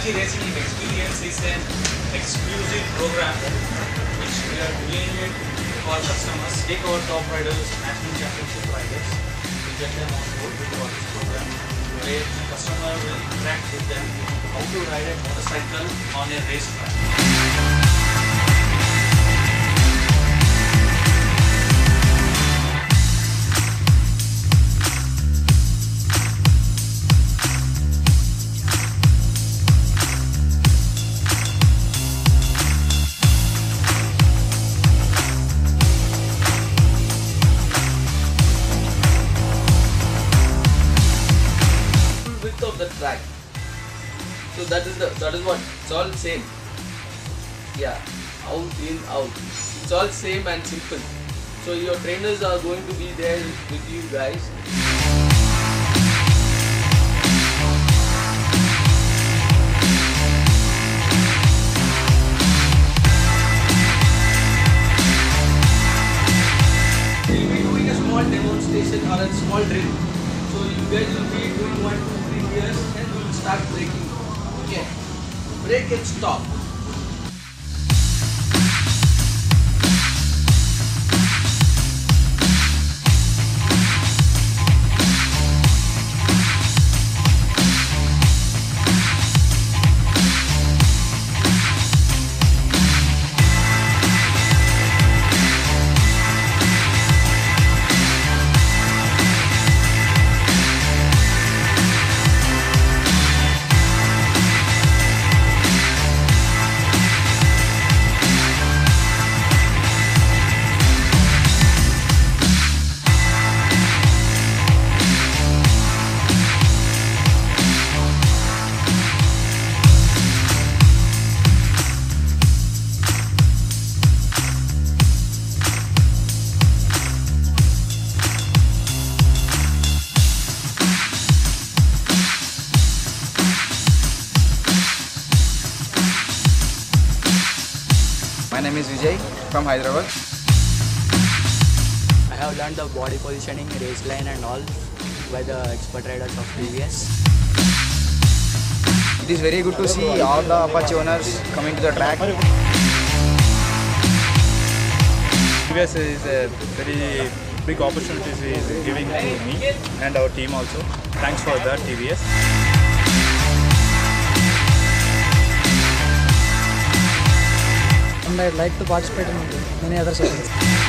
Apache Racing Experience is an exclusive program which we are doing it for customers. Take our top riders, national championship riders, to get them on board for this program, where the customer will interact with them how to ride a motorcycle on a racetrack. Of the track, so that is what it's all same. Yeah, out in out, it's all same and simple. So your trainers are going to be there with you guys. We'll be doing a small demonstration or a small drill. So you guys will be doing 1, 2, 3 years and we will start braking. Okay. Brake and stop. My name is Vijay from Hyderabad. I have learned the body positioning, race line and all by the expert riders of TVS. It is very good to see all the Apache owners coming to the track. TVS is a very big opportunity is giving to me and our team also. Thanks for that, TVS. And I'd like to participate in many other sessions.